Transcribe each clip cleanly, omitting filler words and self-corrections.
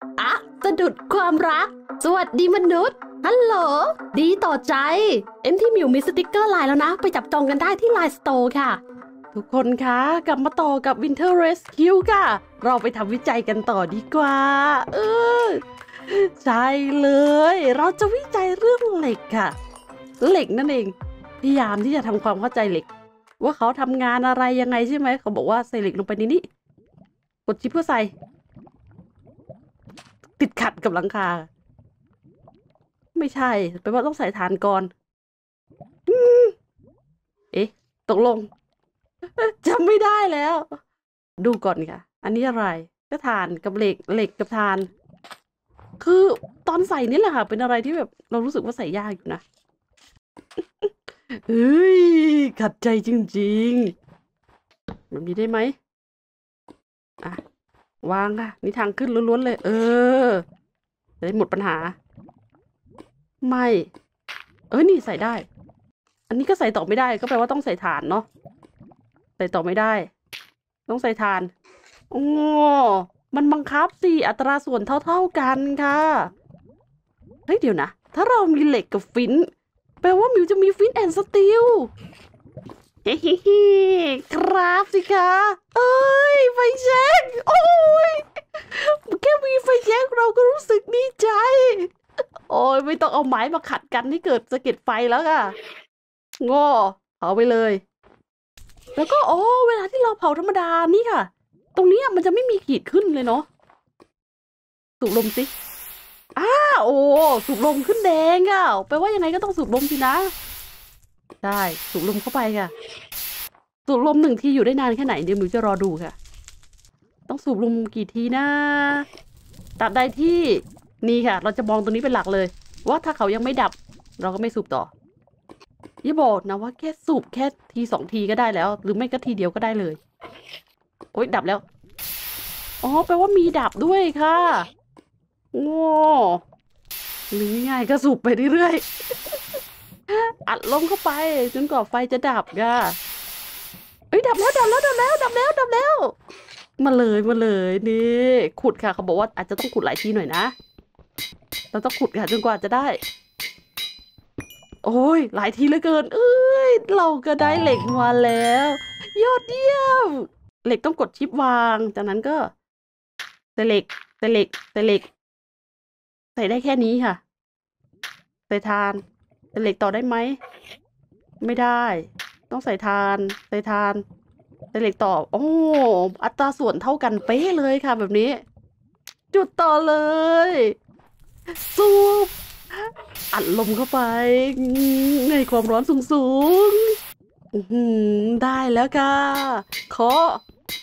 อะสะดุดความรักสวัสดีมนุษย์ฮัลโหลดีต่อใจที่มิวมีสติกเกอร์ไลน์แล้วนะไปจับจองกันได้ที่ไลน์สโตร์ค่ะทุกคนคะกลับมาต่อกับ Winter Rescue ค่ะเราไปทำวิจัยกันต่อดีกว่าใช่เลยเราจะวิจัยเรื่องเหล็กค่ะเหล็กนั่นเองพยายามที่จะทำความเข้าใจเหล็กว่าเขาทำงานอะไรยังไงใช่ไหมเขาบอกว่าใส่เหล็กลงไปในนี้กดชิปเพื่อใส่ติดขัดกับหลังคาไม่ใช่แปลว่าต้องใส่ถ่านก่อนเอ๊ะตกลงจำไม่ได้แล้วดูก่อนค่ะอันนี้อะไรก็ถ่านกับเหล็กกับถ่านคือตอนใส่นี่แหละค่ะเป็นอะไรที่แบบเรารู้สึกว่าใส่ยากอยู่นะเฮ้ยขัดใจจริงๆแบบนี้ได้ไหมอ่ะวางค่ะนี่ทางขึ้นล้วนๆเลยจะได้หมดปัญหาไม่นี่ใส่ได้อันนี้ก็ใส่ต่อไม่ได้ก็แปลว่าต้องใส่ถ่านเนาะใส่ต่อไม่ได้ต้องใส่ถ่านโอ้มันบังคับสิอัตราส่วนเท่ากันค่ะเฮ้ยเดี๋ยวนะถ้าเรามีเหล็กกับฟินแปลว่ามิวจะมีฟินแอนด์สตีลเฮ้ครับสิคะไฟแช็กโอ้ยแค่มีไฟแช็กเราก็รู้สึกดีใจโอ้ยไม่ต้องเอาไม้มาขัดกันให้เกิดสะเก็ดไฟแล้วค่ะงอเผาไปเลยแล้วก็เวลาที่เราเผาธรรมดานี่ค่ะตรงนี้มันจะไม่มีขีดขึ้นเลยเนาะสูบลมสิสูบลมขึ้นแดงอ่ะแปลว่ายังไงก็ต้องสูบลมสินะใช่สูบลมเข้าไปค่ะสูบลม1 ทีอยู่ได้นานแค่ไหนเดี๋ยวมิวจะรอดูค่ะต้องสูบลมกี่ทีนะตราบใดที่นี่ค่ะเราจะมองตรงนี้เป็นหลักเลยว่าถ้าเขายังไม่ดับเราก็ไม่สูบต่ออย่าบอกนะว่าแค่สูบแค่ที2 ทีก็ได้แล้วหรือไม่ก็ทีเดียวก็ได้เลยโอ๊ยดับแล้วแปลว่ามีดับด้วยค่ะโง่หรือง่ายก็สูบไปเรื่อยๆอัดลมเข้าไปจนกว่าไฟจะดับค่ะดับแล้วมาเลยนี่ขุดค่ะเขาบอกว่าอาจจะต้องขุดหลายทีหน่อยนะเราต้องขุดค่ะจนกว่าจะได้โอ้ยหลายทีเหลือเกินเราก็ได้เหล็กมาแล้วยอดเยี่ยมเหล็กต้องกดชิปวางจากนั้นก็ใส่เหล็กใส่ได้แค่นี้ค่ะใส่ถ่านใส่เหล็กต่อได้ไหมไม่ได้ต้องใส่ถ่านใส่เหล็กต่ออัตราส่วนเท่ากันเป๊ะเลยค่ะแบบนี้จุดต่อเลยสูบอัดลมเข้าไปในความร้อนสูงได้แล้วค่ะเคาะ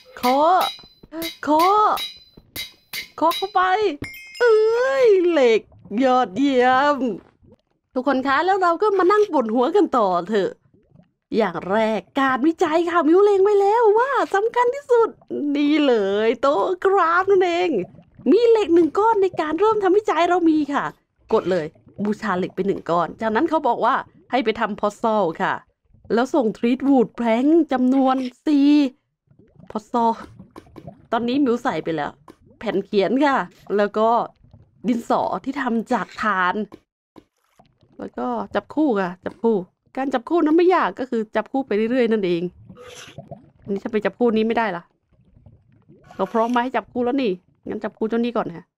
เข้าไปเหล็กยอดเยี่ยมทุกคนคะแล้วเราก็มานั่งปวดหัวกันต่อเถอะอย่างแรกการวิจัยค่ะมิวเล็งไว้แล้วว่าสำคัญที่สุดนี่เลยโต๊ะกราฟนั่นเองมีเหล็ก1 ก้อนในการเริ่มทำวิจัยเรามีค่ะกดเลยบูชาเหล็กไป1 ก้อนจากนั้นเขาบอกว่าให้ไปทำพอซซอลค่ะแล้วส่งทรีตวูดแพร้งจำนวน4พอซซอลตอนนี้มิวใส่ไปแล้วแผ่นเขียนค่ะแล้วก็ดินสอที่ทำจากถ่านแล้วก็จับคู่ค่ะจับคู่การจับคู่นั้นไม่ยากก็คือจับคู่ไปเรื่อยๆนั่นเองอันนี้ถ้าไปจับคู่นี้ไม่ได้ล่ะเราพร้อมมาให้จับคู่แล้วนี่งั้นจับคู่เจ้านี้ก่อนค่ะ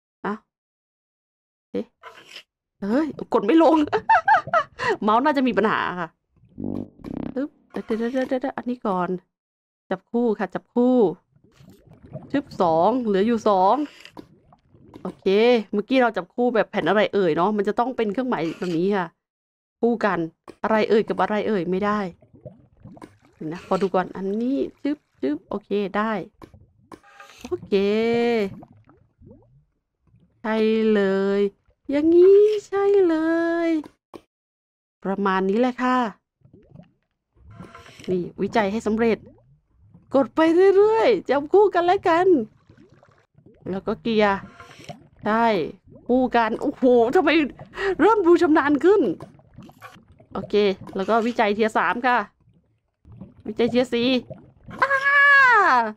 กดไม่ลง เมาส์น่าจะมีปัญหาค่ะเดี๋ยวอันนี้ก่อนจับคู่ค่ะจับคู่ชึบ2เหลืออยู่2โอเคเมื่อกี้เราจับคู่แบบแผ่นอะไรเนาะมันจะต้องเป็นเครื่องหมายแบบนี้ค่ะคู่กันอะไรกับอะไรไม่ได้นะพอดูก่อนอันนี้ชึบโอเคได้โอเคใช่เลยอย่างนี้ใช่เลยประมาณนี้แหละค่ะนี่วิจัยให้สำเร็จกดไปเรื่อยๆจับคู่กันแล้วกันแล้วก็เกียร์ใช่คู่กันโอ้โหทำไมเริ่มดูชำนาญขึ้นโอเคแล้วก็วิจัยเทียร์3ค่ะวิจัยเทียร์4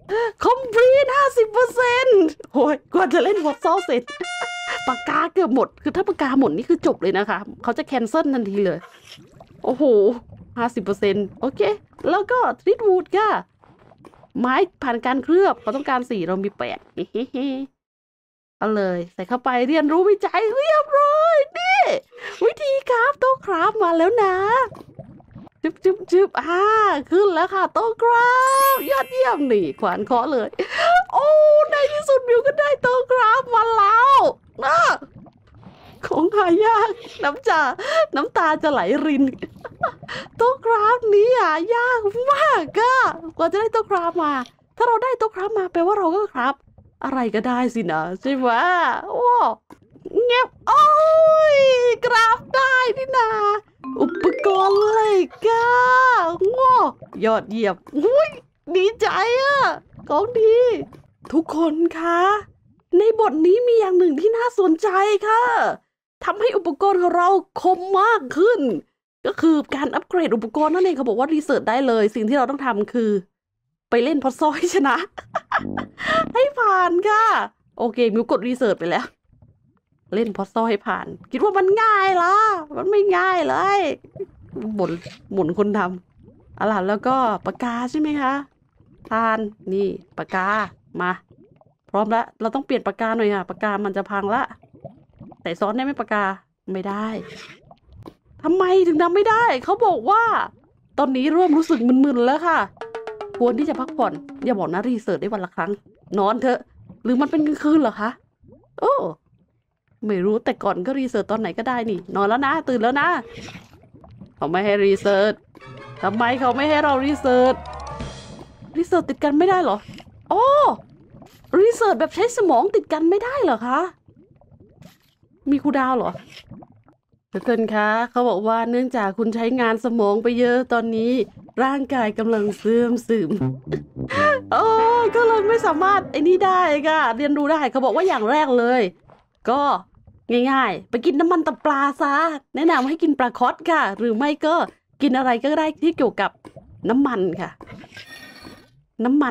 complete 50%โอ้ยกว่าจะเล่นวอตซอลเสร็จปากกาเกือบหมดคือถ้าปากกาหมดนี่คือจบเลยนะคะเขาจะแคนเซิลทันทีเลยโอ้โห50%โอเคแล้วก็ทริดวูดค่ะไม้ผ่านการเคลือบเขาต้องการ4เรามี8เอาเลยใส่เข้าไปเรียนรู้วิจัยเรียบร้อยนี่วิธีคราฟโต๊ะคราฟมาแล้วนะจึบขึ้นแล้วค่ะโต๊ะคราฟยอดเยี่ยมนี่ขวานเคาะเลยโอ้ในที่สุดมิวก็ได้โต๊ะคราฟมาแล้วนะของหายากน้ำตาจะไหลรินโต๊ะคราฟนี้ยากมากก็กว่าจะได้โต๊ะคราฟมาถ้าเราได้โต๊ะคราฟมาแปลว่าเราก็คราฟอะไรก็ได้สินะใช่ไหมโอ้เงียบโอ้ยคราฟได้นี่นาอุปกรณ์เลยก้าว้ายอดเยี่ยมอุ้ยดีใจของดีทุกคนคะในบทนี้มีอย่างหนึ่งที่น่าสนใจค่ะทำให้อุปกรณ์ของเราคมมากขึ้นก็คือการอัปเกรดอุปกรณ์นั่นเองเขาบอกว่ารีเสิร์ชได้เลยสิ่งที่เราต้องทำคือไปเล่นพอซอยชนะ ให้ผ่านค่ะโอเคมิวกดรีเสิร์ชไปแล้วเล่นพอซอยให้ผ่านคิดว่ามันง่ายล่ะมันไม่ง่ายเลยหมุนคนทำเอาล่ะแล้วก็ปากกาใช่ไหมคะผ่านนี่ปากกามาพร้อมแล้วเราต้องเปลี่ยนปากกาหน่อยค่ะปากกามันจะพังละใส่ซ้อนได้ไหมปากกาไม่ได้ทำไมถึงทำไม่ได้เขาบอกว่าตอนนี้เริ่มรู้สึกมึนๆแล้วค่ะควรที่จะพักผ่อนอย่าบอกนะรีเสิร์ชได้วันละครั้งนอนเถอะหรือมันเป็นกลางคืนเหรอคะโอ้ไม่รู้แต่ก่อนก็รีเสิร์ชตอนไหนก็ได้นี่นอนแล้วนะตื่นแล้วนะเขาไม่ให้รีเสิร์ชทำไมเขาไม่ให้เรารีเสิร์ชติดกันไม่ได้เหรอโอ้รีเสิร์ชแบบใช้สมองติดกันไม่ได้เหรอคะมีคูลดาวน์เหรอทุกคนคะเขาบอกว่าเนื่องจากคุณใช้งานสมองไปเยอะตอนนี้ร่างกายกำลังเสื่อมซึมโอ้ก็เลยไม่สามารถไอ้นี่ได้ค่ะเรียนรู้ได้เขาบอกว่าอย่างแรกเลยก็ง่ายๆไปกินน้ำมันตับปลาซะแนะนำให้กินปลาคอสค่ะหรือไม่ก็กินอะไรก็ได้ที่เกี่ยวกับน้ำมันค่ะน้ำมัน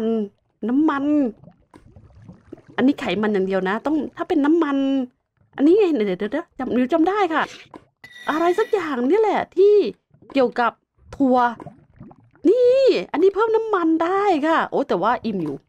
อันนี้ไขมันอย่างเดียวนะต้องถ้าเป็นน้ำมันอันนี้ไงเดี๋ยวจำได้ค่ะอะไรสักอย่างนี่แหละที่เกี่ยวกับถั่วนี่อันนี้เพิ่มน้ำมันได้ค่ะโอ้แต่ว่าอิ่มอยู่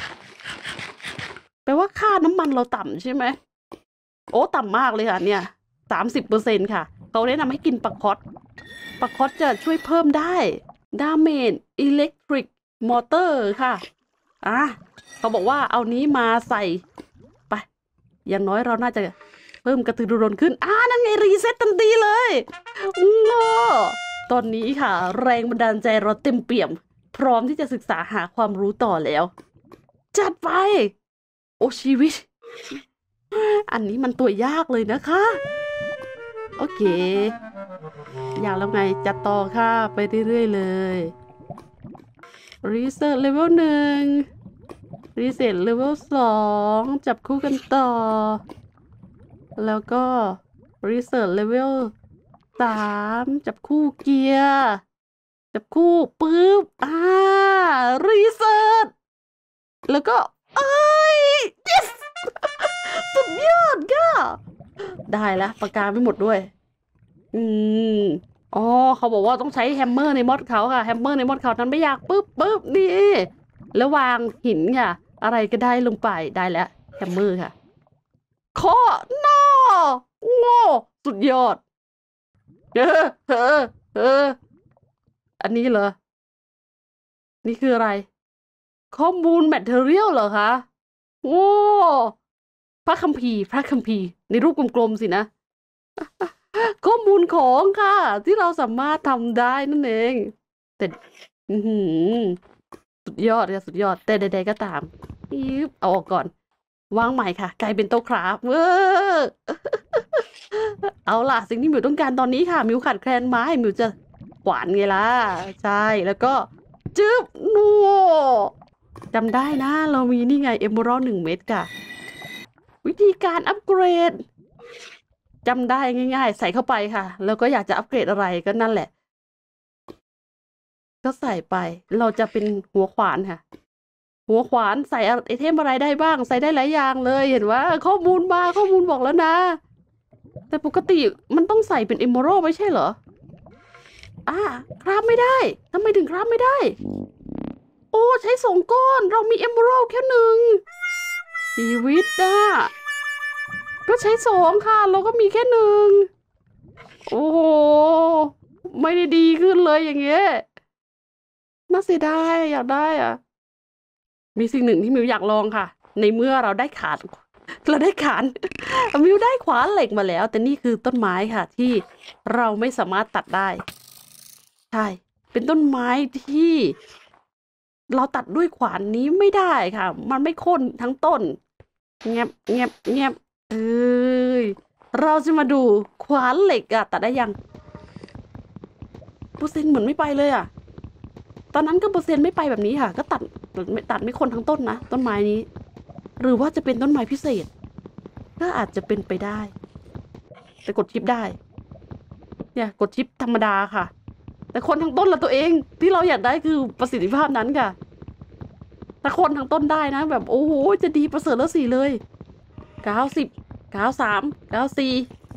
แปลว่าค่าน้ำมันเราต่ำใช่ไหมโอ้ต่ำมากเลยค่ะเนี่ย30%ค่ะเขาแนะนำให้กินปลาคอสจะช่วยเพิ่มได้ดาเมจอิเล็กทริกมอเตอร์ค่ะเขาบอกว่าเอานี้มาใส่ไปอย่างน้อยเราน่าจะเพิ่มกระตือรือร้นขึ้นนั่นไงรีเซ็ตทันทีเลยโง่ตอนนี้ค่ะแรงบันดาลใจเราเต็มเปี่ยมพร้อมที่จะศึกษาหาความรู้ต่อแล้วจัดไปโอชีวิตอันนี้มันตัวยากเลยนะคะโอเคอยากแล้วไงจัดต่อค่ะไปเรื่อยๆเลยรีเซ็ตเลเวล1รีเซ็ตเลเวล2จับคู่กันต่อแล้วก็รีเซ็ตเลเวล3จับคู่เกียร์จับคู่ปึ๊บรีเซ็ตแล้วก็yes สุดยอดก็ได้แล้วปากกาไม่หมดด้วยเขาบอกว่าต้องใช้แฮมเมอร์ในมอดเขาค่ะแฮมเมอร์ในมอดเขานั้นไม่อยากปึ๊บนี่แล้ววางหินค่ะอะไรก็ได้ลงไปได้แล้วแฮมเมอร์ค่ะข้อโง่สุดยอดอันนี้เหรอนี่คืออะไรข้อมูลแมทเทอเรียลเหรอคะโอ้พระคัมภีร์ในรูปกลมๆสินะข้อมูลของค่ะที่เราสามารถทำได้นั่นเองแต่สุดยอดค่ะสุดยอดแต่ใดๆก็ตามเอาออกก่อนวางใหม่ค่ะกลายเป็นโต๊ะคราฟเอาล่ะสิ่งที่มิวต้องการตอนนี้ค่ะมิวขาดแคลนไม้มิวจะขวานไงล่ะใช่แล้วก็จึ๊บนัวจำได้นะเรามีนี่ไงเอเมอรัล1 เม็ดค่ะวิธีการอัปเกรดจำได้ง่ายๆใส่เข้าไปค่ะแล้วก็อยากจะอัปเกรดอะไรก็นั่นแหละก็ใส่ไปเราจะเป็นหัวขวานค่ะหัวขวานใส่ไอเทมอะไรได้บ้างใส่ได้หลายอย่างเลยเห็นว่าข้อมูลมาข้อมูลบอกแล้วนะแต่ปกติมันต้องใส่เป็นอิมเมอรัลไม่ใช่เหรอคราฟไม่ได้ทำไมถึงคราฟไม่ได้โอ้ใช้2 ก้อนเรามีเอมเมอรัลแค่1ชีวิตก็ใช้2ค่ะเราก็มีแค่1โอ้โหไม่ได้ดีขึ้นเลยอย่างเงี้ยน่าเสียดายอยากได้มีสิ่งหนึ่งที่มิวอยากลองค่ะในเมื่อเราได้ขานมิวได้ขวานเหล็กมาแล้วแต่นี่คือต้นไม้ค่ะที่เราไม่สามารถตัดได้ใช่เป็นต้นไม้ที่เราตัดด้วยขวานนี้ไม่ได้ค่ะมันไม่โค่นทั้งต้นเงียบเงียบเงียบเราจะมาดูขวานเหล็กตัดได้ยังเปอร์เซ็นต์เหมือนไม่ไปเลยตอนนั้นก็เปอร์เซ็นต์ไม่ไปแบบนี้ค่ะก็ตัดไม่โค่นทั้งต้นนะต้นไม้นี้หรือว่าจะเป็นต้นไม้พิเศษก็อาจจะเป็นไปได้แต่กดชิปได้เนี่ยกดชิปธรรมดาค่ะแต่คนทั้งต้นละตัวเองที่เราอยากได้คือประสิทธิภาพนั้นค่ะถ้าคนทั้งต้นได้นะแบบโอ้โหจะดีประเสริฐแล้ว4เลย90 93 94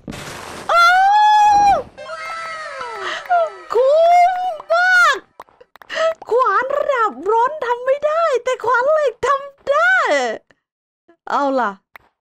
คุ้มมากขวานระดับร้อนทำไม่ได้แต่ขวานเหล็กทำได้เอาล่ะ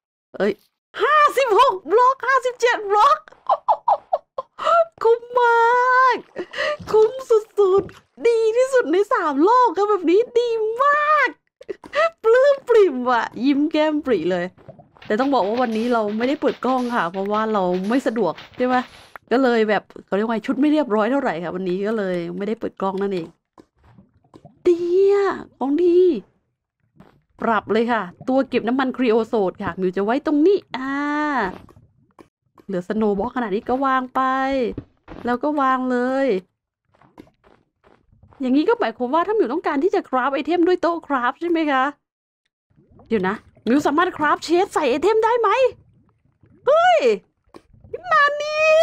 56 บล็อก57 บล็อกคุ้มมากคุ้มสุดๆดีที่สุดใน3 โลกครับแบบนี้ดีมากปลื้มปริ่มยิ้มแก้มปริเลยแต่ต้องบอกว่าวันนี้เราไม่ได้เปิดกล้องค่ะเพราะว่าเราไม่สะดวกใช่ไหมก็เลยแบบเขาเรียกว่าชุดไม่เรียบร้อยเท่าไหร่ค่ะวันนี้ก็เลยไม่ได้เปิดกล้องนั่นเองดีของดีปรับเลยค่ะตัวเก็บน้ำมันครีโอโซดค่ะมิวจะไว้ตรงนี้เหลือสโนว์บล็อกขนาดนี้ก็วางไปแล้วก็วางเลยอย่างนี้ก็หมายความว่าถ้ามิวต้องการที่จะคราฟไอเทมด้วยโต๊ะคราฟใช่ไหมคะเดี๋ยวนะมิวสามารถคราฟเชสใส่ไอเทมได้ไหมเฮ้ยนานี่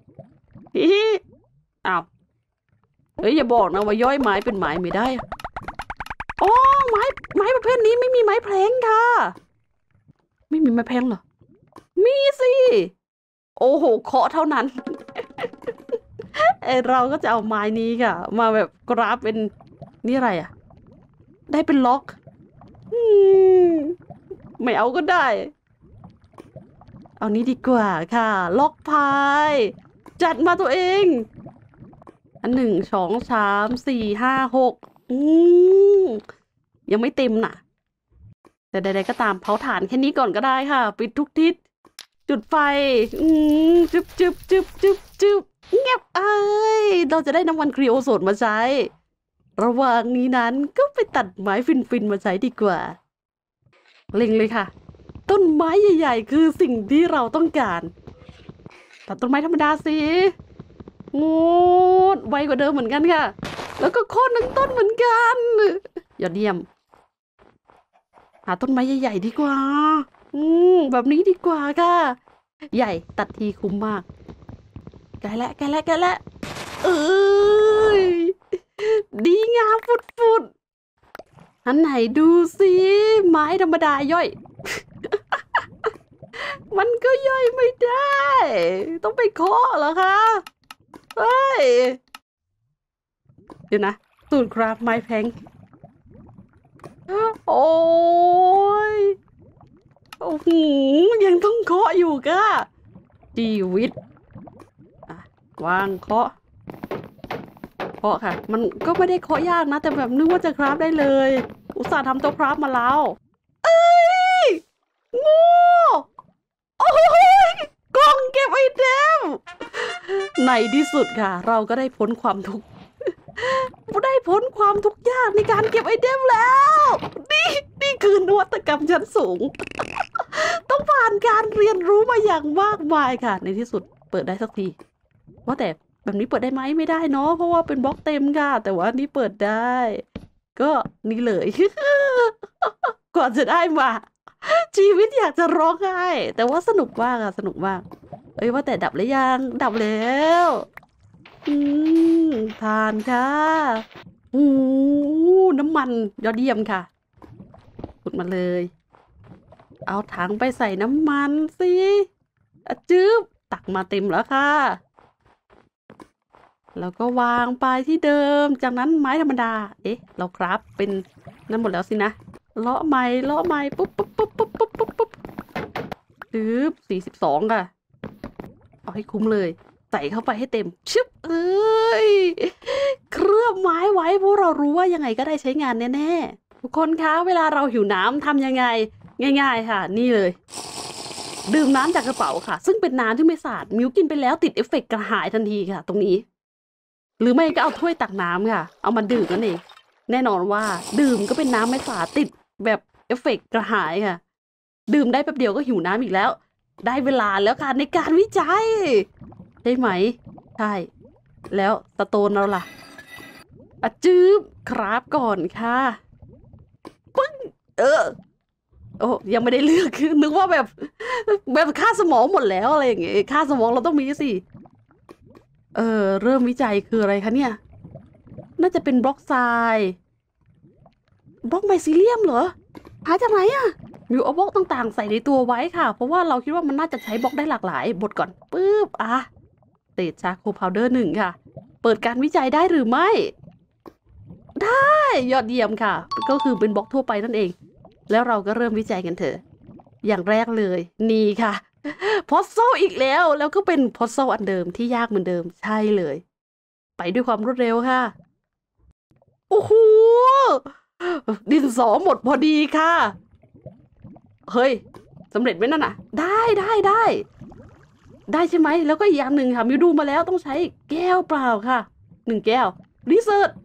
อ้าวอย่าบอกนะว่าย่อยไม้เป็นไม้ไม่ได้อ๋อไม้ประเภทนี้ไม่มีไม้แพลงค่ะไม่มีไม้แพลงเหรอมีสิโอ้โหเคาะเท่านั้นเราก็จะเอาไม้นี้ค่ะมาแบบกราฟเป็นนี่อะไรได้เป็นล็อกไม่เอาก็ได้เอานี้ดีกว่าค่ะล็อกพายจัดมาตัวเอง1 2 3 4 5 6ยังไม่เต็มน่ะแต่ใดๆก็ตามเผาถ่านแค่นี้ก่อนก็ได้ค่ะปิดทุกทิศจุดไฟจึบเงียบเราจะได้น้ำมันครีโอโซดมาใช้ระหว่างนี้นั้นก็ไปตัดไม้ฟินมาใช้ดีกว่าเล็งเลยค่ะต้นไม้ใหญ่ๆคือสิ่งที่เราต้องการตัดต้นไม้ธรรมดาสิไวกว่าเดิมเหมือนกันค่ะแล้วก็โค่นทั้งต้นเหมือนกันยอดเยี่ยมหาต้นไม้ใหญ่ๆดีกว่าแบบนี้ดีกว่าค่ะใหญ่ตัดทีคุ้มมากใกล้แล้วดีงามฟุดอันไหนดูสิไม้ธรรมดาย่อย มันก็ย่อยไม่ได้ต้องไปเคาะเหรอคะเฮ้ยเดี๋ยวนะสูตรคราฟไม้แพงโอ้ยโอ้โหยังต้องเคาะอยู่ก็ชีวิตวางเคาะค่ะมันก็ไม่ได้เคาะยากนะแต่แบบนึกว่าจะคราฟได้เลยอุตส่าห์ทำตัวคราฟมาแล้วโง่โอ้ยกล่องเก็บไอเทมในที่สุดค่ะเราก็ได้พ้นความทุกข์ยากในการเก็บไอเทมแล้วนี่คือนวัตกรรมชั้นสูง ต้องผ่านการเรียนรู้มาอย่างมากมายค่ะในที่สุดเปิดได้สักทีว่าแต่แบบนี้เปิดได้ไหมไม่ได้เนาะเพราะว่าเป็นบล็อกเต็มค่ะแต่ว่านี่เปิดได้ก็นี่เลย ก่อนจะได้มาชีวิตอยากจะร้องไห้แต่ว่าสนุกมากสนุกมากว่าแต่ดับหรือยังดับแล้วทานค่ะน้ำมันยอดเยี่ยมค่ะขุดมาเลยเอาถังไปใส่น้ำมันสิจื๊บตักมาเต็มแล้วค่ะแล้วก็วางไปที่เดิมจากนั้นไม้ธรรมดาเราครับเป็นนั่นหมดแล้วสินะเลาะใหม่ปุ๊บ42ค่ะเอาให้คุ้มเลยใส่เข้าไปให้เต็มชึบเคลือบไม้ไว้เพราะเรารู้ว่ายังไงก็ได้ใช้งานแน่ๆทุกคนคะเวลาเราหิวน้ำทำยังไงง่ายๆค่ะนี่เลยดื่มน้ำจากกระเป๋าค่ะซึ่งเป็นน้ำที่ไม่สะอาดมิวกินไปแล้วติดเอฟเฟกต์กระหายทันทีค่ะตรงนี้หรือไม่ก็เอาถ้วยตักน้ำค่ะเอามาดื่มนั่นเองแน่นอนว่าดื่มก็เป็นน้ำไม่สะอาดติดแบบเอฟเฟกต์กระหายค่ะดื่มได้แป๊บเดียวก็หิวน้ำอีกแล้วได้เวลาแล้วค่ะในการวิจัยใช่ไหมใช่แล้วสโตนเราล่ะจื๊บครับก่อนค่ะปึ้งโอ้ยังไม่ได้เลือกนึกว่าแบบค่าสมองหมดแล้วอะไรอย่างเงี้ยค่าสมองเราต้องมีสิเริ่มวิจัยคืออะไรคะเนี่ยน่าจะเป็นบล็อกทรายบล็อกไมซิเลียมเหรอหาจากไหนอะมิวเอาบล็อกต่างๆใส่ในตัวไว้ค่ะเพราะว่าเราคิดว่ามันน่าจะใช้บล็อกได้หลากหลายบดก่อนปึ๊บเศษชาโคพาวเดอร์1ค่ะเปิดการวิจัยได้หรือไม่ได้ยอดเยี่ยมค่ะก็คือเป็นบล็อกทั่วไปนั่นเองแล้วเราก็เริ่มวิจัยกันเถอะอย่างแรกเลยนี่ค่ะพอสโซอีกแล้วก็เป็นพอสโซอันเดิมที่ยากเหมือนเดิมใช่เลยไปด้วยความรวดเร็วค่ะโอ้โหดินสอหมดพอดีค่ะเฮ้ยสำเร็จไหมนั่นน่ะได้ใช่ไหมแล้วก็อีกอย่างหนึ่งค่ะมิวดูมาแล้วต้องใช้แก้วเปล่าค่ะ1 แก้วรีเสิร์ช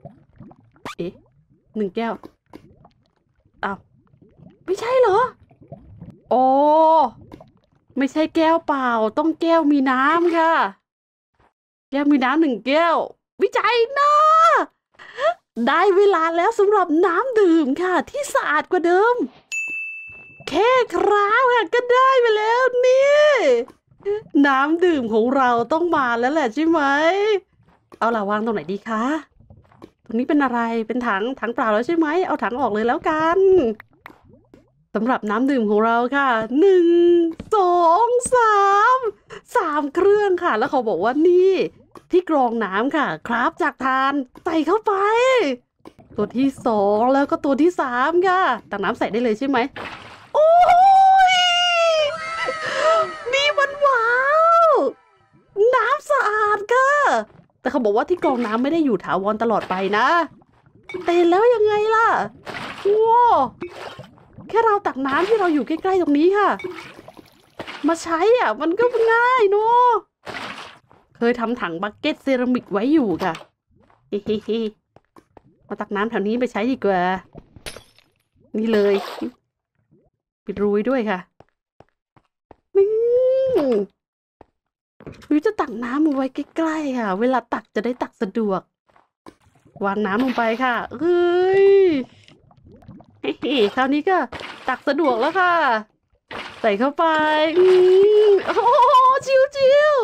1 แก้วอ้าวไม่ใช่เหรออ๋อไม่ใช่แก้วเปล่าต้องแก้วมีน้ำค่ะแก้วมีน้ำ1 แก้ววิจัยนะได้เวลาแล้วสำหรับน้ำดื่มค่ะที่สะอาดกว่าเดิมแค่คราบค่ะก็ได้ไปแล้วนี่น้ำดื่มของเราต้องมาแล้วแหละใช่ไหมเอาล่ะวางตรงไหนดีคะตรงนี้เป็นอะไรเป็นถังเปล่าแล้วใช่ไหมเอาถังออกเลยแล้วกันสำหรับน้ำดื่มของเราค่ะ1 2 3 เครื่องค่ะแล้วเขาบอกว่านี่ที่กรองน้ำค่ะครับจากทานใส่เข้าไปตัวที่2แล้วก็ตัวที่3ค่ะตักน้ำใส่ได้เลยใช่ไหมโอ้ยนี่มันว้าวน้ำสะอาดค่ะแต่เขาบอกว่าที่กรองน้ำไม่ได้อยู่ถาวรตลอดไปนะแต่แล้วยังไงล่ะว้าวแค่เราตักน้ำที่เราอยู่ใกล้ๆตรงนี้ค่ะมาใช้มันก็ง่ายเนาะเคยทำถังบักเก็ตเซรามิกไว้อยู่ค่ะเฮ้มาตักน้ำแถวนี้ไปใช้ดีกว่านี่เลยปิดรูไว้ด้วยค่ะวิวจะตักน้ำไว้ใกล้ๆค่ะเวลาตักจะได้ตักสะดวกวางน้ำลงไปค่ะเฮ้ยคราวนี้ก็ตักสะดวกแล้วค่ะใส่เข้าไปโอ้ชิว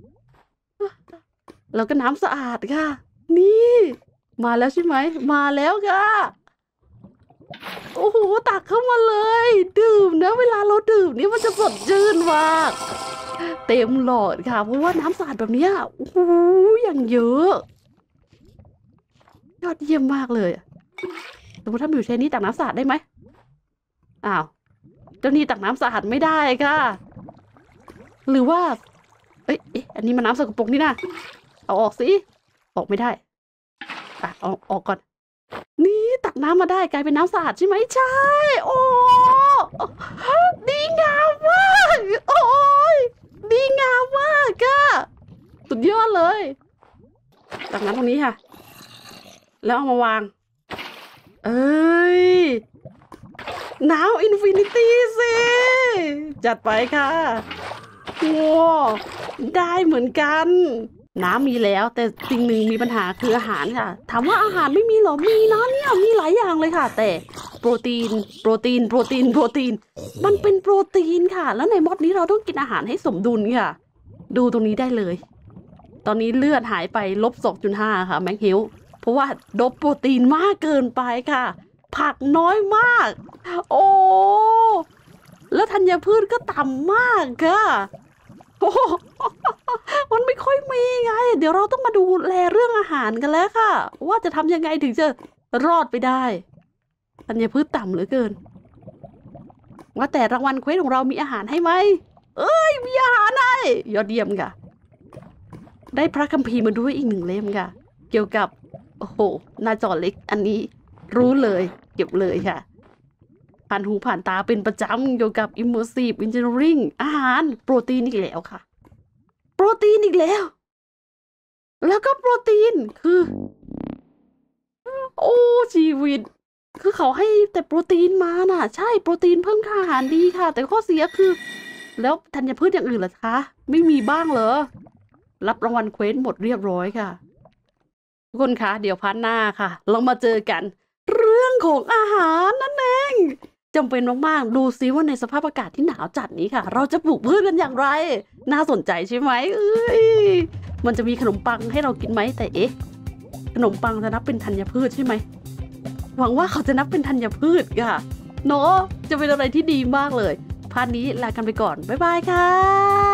ๆแล้วก็น้ำสะอาดค่ะนี่มาแล้วใช่ไหมมาแล้วค่ะโอ้โหตักเข้ามาเลยดื่มนะเวลาเราดื่มนี่มันจะสดชื่นมากเต็มหลอดค่ะเพราะว่าน้ำสะอาดแบบนี้โอ้โหอย่างเยอะยอดเยี่ยมมากเลยสมมติถ้ามิวใช้นี่ตักน้ำสะอาดได้ไหมอ้าวเจ้านี่ตักน้ำสะอาดไม่ได้ค่ะหรือว่าอันนี้มันน้ำสกปรกนี่นะเอาออกสิออกไม่ได้เอาออกก่อนนี่ตักน้ำมาได้กลายเป็นน้ำสะอาดใช่ไหมใช่โอ้ดีงามมากโอ้ยดีงามมากค่ะสุดยอดเลยตักน้ำตรงนี้ค่ะแล้วเอามาวางน้ำอินฟินิตี้สิจัดไปค่ะว้าวได้เหมือนกันน้ำมีแล้วแต่สิ่งหนึ่งมีปัญหาคืออาหารค่ะถามว่าอาหารไม่มีหรอมีนะเนี่ยมีหลายอย่างเลยค่ะแต่โปรตีนมันเป็นโปรตีนค่ะแล้วในมอดนี้เราต้องกินอาหารให้สมดุลค่ะดูตรงนี้ได้เลยตอนนี้เลือดหายไป-2.5ค่ะแม็กฮิลเพราะว่าโดบโปรตีนมากเกินไปค่ะผักน้อยมากโอ้แล้วธัญพืชก็ต่ำมากค่ะโอ้มันไม่ค่อยมีไงเดี๋ยวเราต้องมาดูแลเรื่องอาหารกันแล้วค่ะว่าจะทำยังไงถึงจะรอดไปได้ธัญพืชต่ำเหลือเกินว่าแต่รางวัลเควสของเรามีอาหารให้ไหมเอ้ยมีอาหารให้ยอดเยี่ยมค่ะได้พระคัมภีร์มาด้วยอีก1 เล่มค่ะเกี่ยวกับโอ้โหหน้าจอเล็กอันนี้รู้เลยเก็บเลยค่ะผ่านหูผ่านตาเป็นประจำเกี่ยวกับ immersive engineering อาหารโปรตีนอีกแล้วค่ะโปรตีนอีกแล้วแล้วก็โปรตีนคือโอ้ชีวิตคือเขาให้แต่โปรตีนมาน่ะใช่โปรตีนเพิ่มค่าอาหารดีค่ะแต่ข้อเสียคือแล้วธัญพืชอย่างอื่นล่ะคะไม่มีบ้างเหรอรับรางวัลเควสหมดเรียบร้อยค่ะทุกคนคะเดี๋ยวพาร์ทหน้าค่ะเรามาเจอกันเรื่องของอาหารนั่นเองจำเป็นมากๆดูซิว่าในสภาพอากาศที่หนาวจัดนี้ค่ะเราจะปลูกพืชกันอย่างไรน่าสนใจใช่ไหมเอ้ยมันจะมีขนมปังให้เรากินไหมแต่เอ๊ะขนมปังจะนับเป็นธัญพืชใช่ไหมหวังว่าเขาจะนับเป็นธัญพืชค่ะเนาะจะเป็นอะไรที่ดีมากเลยพาร์ทนี้ลากันไปก่อนบ๊ายบายค่ะ